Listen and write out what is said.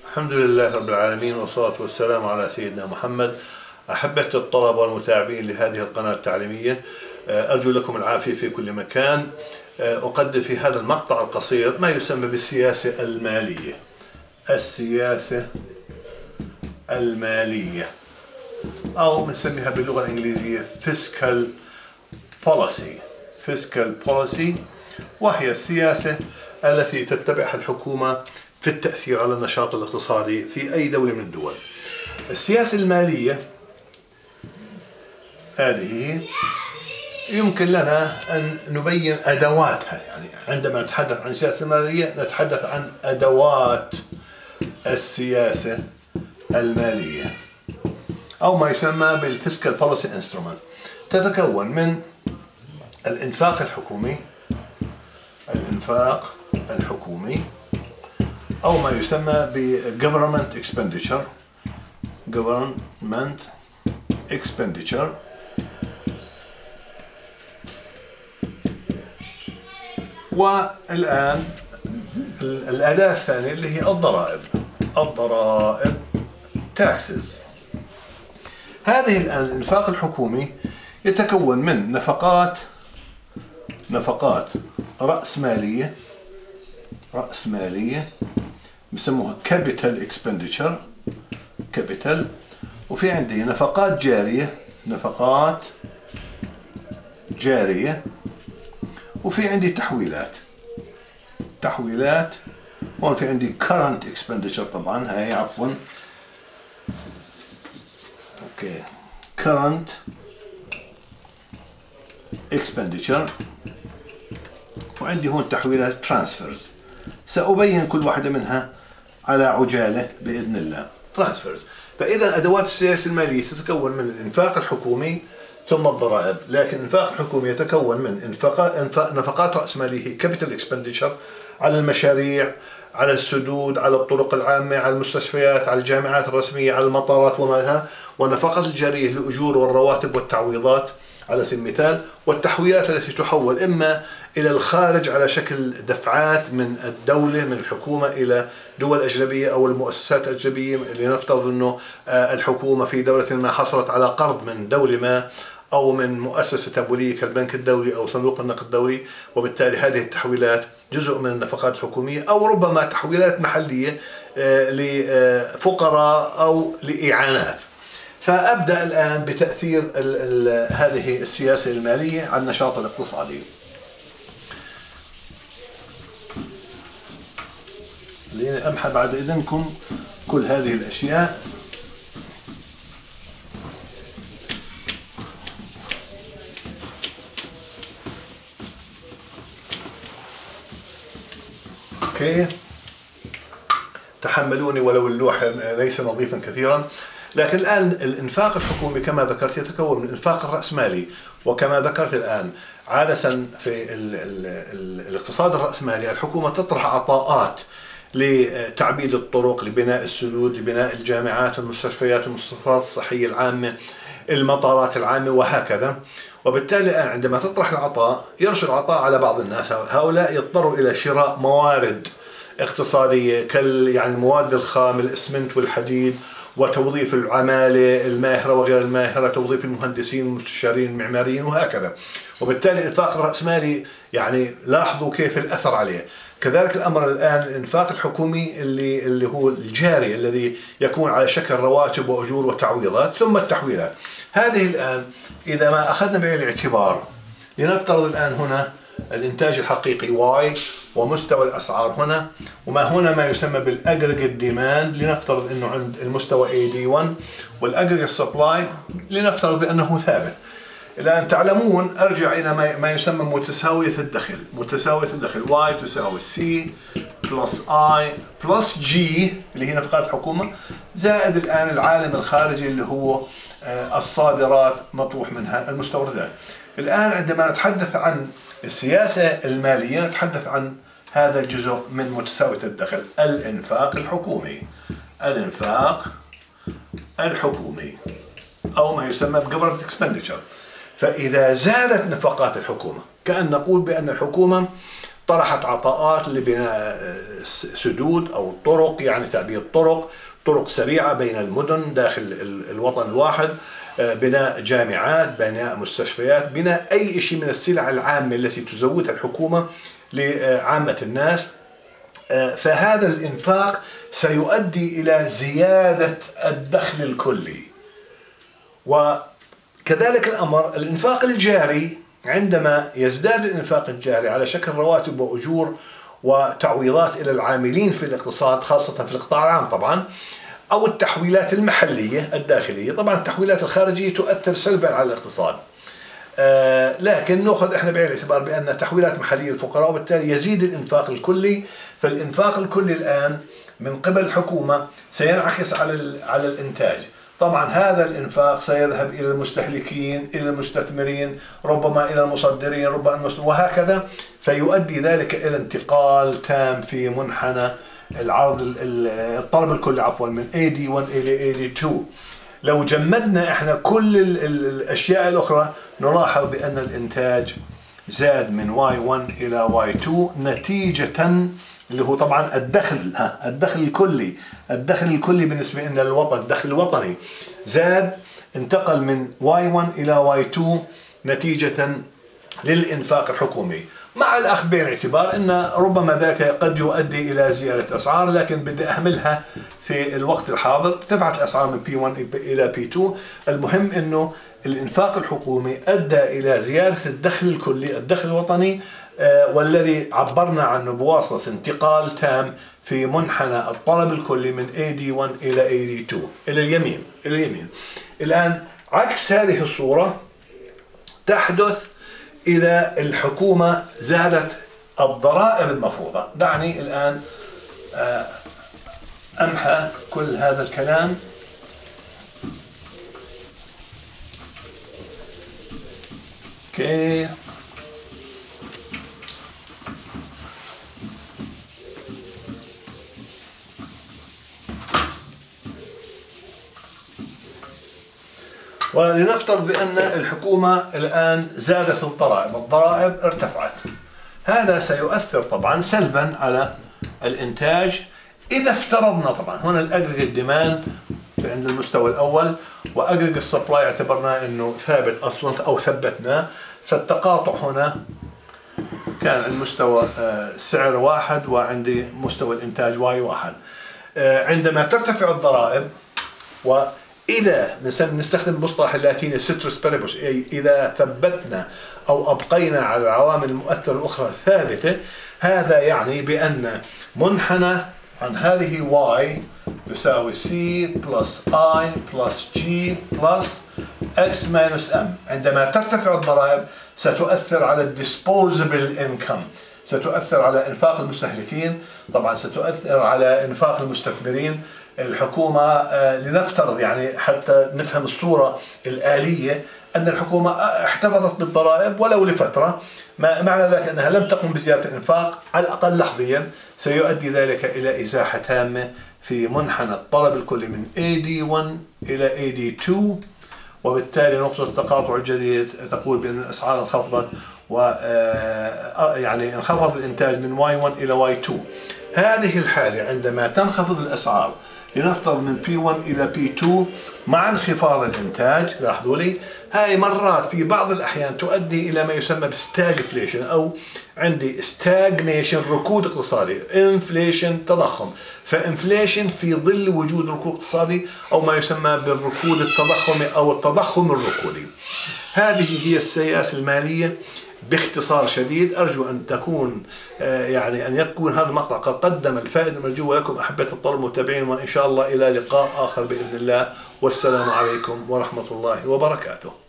الحمد لله رب العالمين، والصلاة والسلام على سيدنا محمد. أحبة الطلبة والمتابعين لهذه القناة التعليمية، أرجو لكم العافية في كل مكان. أقدم في هذا المقطع القصير ما يسمى بالسياسة المالية. السياسة المالية أو نسميها باللغة الإنجليزية Fiscal Policy، وهي السياسة التي تتبعها الحكومة في التأثير على النشاط الاقتصادي في أي دولة من الدول. السياسة المالية هذه يمكن لنا أن نبين أدواتها. يعني عندما نتحدث عن السياسة المالية نتحدث عن أدوات السياسة المالية أو ما يسمى بالفيسكال بوليسي انسترومنت. تتكون من الإنفاق الحكومي أو ما يسمى ب government expenditure والآن الأداة الثانية اللي هي الضرائب taxes. هذه الآن الإنفاق الحكومي يتكون من نفقات رأسمالية بسموها capital expenditure وفي عندي نفقات جارية وفي عندي تحويلات. هون في عندي current expenditure، طبعا هاي عفوا current expenditure، وعندي هون تحويلات transfers. سأبين كل واحدة منها على عجالة بإذن الله. transfers. فإذا أدوات السياسة المالية تتكون من الإنفاق الحكومي ثم الضرائب، لكن الإنفاق الحكومي يتكون من نفقات رأسمالية capital expenditure على المشاريع، على السدود، على الطرق العامة، على المستشفيات، على الجامعات الرسمية، على المطارات وما لها، والنفقات الجارية للأجور والرواتب والتعويضات على سبيل المثال، والتحويلات التي تحول إما إلى الخارج على شكل دفعات من الدولة من الحكومة إلى دول أجنبية أو المؤسسات الأجنبية. لنفترض أنه الحكومة في دولة ما حصلت على قرض من دولة ما أو من مؤسسة تمويلية كالبنك الدولي أو صندوق النقد الدولي، وبالتالي هذه التحويلات جزء من النفقات الحكومية، أو ربما تحويلات محلية لفقراء أو لإعانات. فأبدأ الآن بتأثير هذه السياسة المالية على النشاط الاقتصادي. لأمحى بعد إذنكم كل هذه الأشياء. تحملوني ولو اللوح ليس نظيفا كثيرا. لكن الآن الإنفاق الحكومي كما ذكرت يتكون من الإنفاق الرأسمالي، وكما ذكرت الآن عادة في الاقتصاد الرأسمالي الحكومة تطرح عطاءات لتعبيد الطرق، لبناء السدود، لبناء الجامعات، المستشفيات، المستشفيات الصحية العامة، المطارات العامة وهكذا. وبالتالي الآن عندما تطرح العطاء يرسل العطاء على بعض الناس، هؤلاء يضطروا إلى شراء موارد اقتصادية يعني المواد الخام، الإسمنت والحديد، وتوظيف العمالة الماهرة وغير الماهرة، توظيف المهندسين والمستشارين المعماريين وهكذا. وبالتالي الإنفاق الرأسمالي يعني لاحظوا كيف الأثر عليه. كذلك الأمر الآن الإنفاق الحكومي اللي هو الجاري الذي يكون على شكل رواتب وأجور وتعويضات، ثم التحويلات. هذه الآن إذا ما أخذنا بعين الاعتبار، لنفترض الآن هنا الإنتاج الحقيقي Y ومستوى الأسعار هنا، وما هنا ما يسمى بالأجريجيت ديماند، لنفترض أنه عند المستوى AD1، والأجريجيت سبلاي لنفترض بأنه ثابت. الآن تعلمون أرجع إلى ما يسمى متساوية الدخل. Y تساوي C بلس I بلس G اللي هي نفقات الحكومة، زائد الآن العالم الخارجي اللي هو الصادرات مطروح منها المستوردات. الآن عندما نتحدث عن السياسة المالية نتحدث عن هذا الجزء من متساوية الدخل، الإنفاق الحكومي أو ما يسمى government expenditure. فإذا زادت نفقات الحكومة، كأن نقول بأن الحكومة طرحت عطاءات لبناء سدود أو طرق، يعني تعبير طرق سريعة بين المدن داخل الوطن الواحد، بناء جامعات، بناء مستشفيات، بناء أي شيء من السلع العامة التي تزودها الحكومة لعامة الناس. فهذا الإنفاق سيؤدي إلى زيادة الدخل الكلي. وكذلك الأمر الإنفاق الجاري، عندما يزداد الإنفاق الجاري على شكل رواتب وأجور وتعويضات إلى العاملين في الاقتصاد، خاصة في القطاع العام طبعا، أو التحويلات المحلية الداخلية، طبعا التحويلات الخارجية تؤثر سلبا على الاقتصاد، لكن نأخذ احنا بعين الاعتبار بأن تحويلات محلية للفقراء، وبالتالي يزيد الإنفاق الكلي. فالإنفاق الكلي الآن من قبل الحكومة سينعكس على الإنتاج. طبعا هذا الإنفاق سيذهب إلى المستهلكين، إلى المستثمرين، ربما إلى المصدرين، ربما وهكذا، فيؤدي ذلك إلى انتقال تام في منحنى الطلب الكلي من AD1 إلى AD2. لو جمدنا احنا كل الأشياء الأخرى نلاحظ بأن الإنتاج زاد من Y1 إلى Y2 نتيجة اللي هو طبعا الدخل الكلي بالنسبة لنا للوطن، الدخل الوطني زاد، انتقل من Y1 إلى Y2 نتيجة للإنفاق الحكومي، مع الأخذ بعين الاعتبار أن ربما ذلك قد يؤدي إلى زيادة أسعار، لكن بدي أهملها في الوقت الحاضر. ارتفعت الأسعار من P1 إلى P2. المهم أنه الإنفاق الحكومي أدى إلى زيادة الدخل الكلي، الدخل الوطني، والذي عبرنا عنه بواسطة انتقال تام في منحنى الطلب الكلي من AD1 إلى AD2 إلى اليمين. الآن عكس هذه الصورة تحدث إذا الحكومة زادت الضرائب المفروضة. دعني الآن أمحى كل هذا الكلام. اوكي، ولنفترض بأن الحكومة الآن زادت الضرائب ارتفعت، هذا سيؤثر طبعا سلبا على الإنتاج. إذا افترضنا طبعا هنا الأجريجيت ديماند عند المستوى الأول، وأجريجيت السبلاي اعتبرناه أنه ثابت أصلا أو ثبتناه، فالتقاطع هنا كان المستوى سعر واحد وعندي مستوى الإنتاج Y1. عندما ترتفع الضرائب، وإذا نستخدم المصطلح اللاتيني ceteris paribus، أي إذا ثبتنا أو أبقينا على العوامل المؤثرة الأخرى ثابتة، هذا يعني بأن منحنى عن هذه Y يساوي C plus I plus G plus X minus M. عندما ترتفع الضرائب ستؤثر على الديسبوزبل انكم، ستؤثر على انفاق المستهلكين، طبعا ستؤثر على انفاق المستثمرين. الحكومة لنفترض يعني حتى نفهم الصورة الآلية أن الحكومة احتفظت بالضرائب ولو لفترة، معنى ذلك أنها لم تقم بزيادة الإنفاق على الأقل لحظيا، سيؤدي ذلك إلى إزاحة تامة في منحنى الطلب الكلي من AD1 إلى AD2، وبالتالي نقطة التقاطع الجديد تقول بأن الأسعار انخفضت، يعني انخفض الإنتاج من Y1 إلى Y2. هذه الحالة عندما تنخفض الأسعار لنفترض من P1 إلى P2 مع انخفاض الإنتاج، لاحظوا لي هاي مرات في بعض الأحيان تؤدي إلى ما يسمى بستاجفليشن، أو عندي ستاجنيشن ركود اقتصادي، انفليشن تضخم. فانفليشن في ظل وجود ركود اقتصادي، أو ما يسمى بالركود التضخمي أو التضخم الركودي. هذه هي السياسة المالية باختصار شديد. أرجو أن تكون أن يكون هذا المقطع قد قدم الفائدة المرجوة لكم أحبة الطلبة المتابعين، وإن شاء الله إلى لقاء آخر بإذن الله، والسلام عليكم ورحمة الله وبركاته.